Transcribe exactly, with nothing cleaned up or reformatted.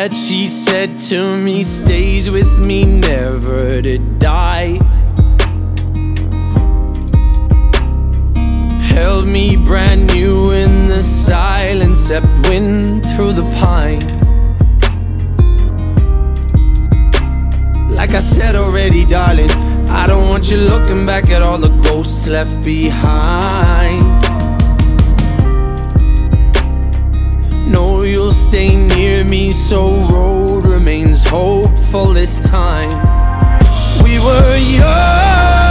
that she said to me stays with me, never to die. Held me brand new in the silence, except wind through the pines. Like I said already, darling, I don't want you looking back at all the ghosts left behind. No, you'll stay near me, so road remains hopeful this time. We were young,